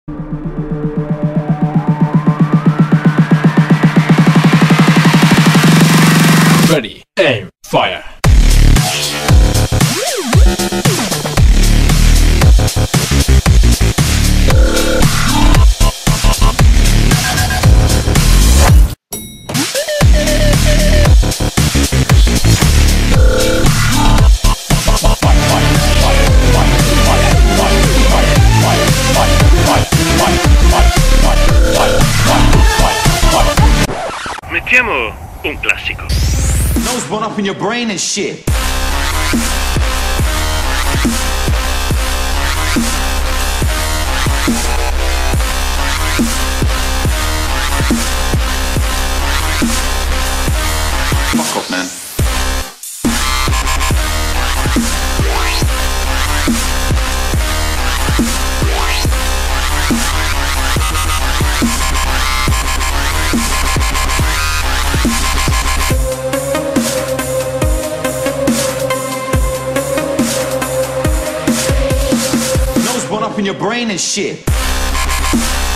Ready, aim, fire. Mettiamo un classico. Nose bone up in your brain and shit. Fuck up, man. Nose bone up in your brain and shit.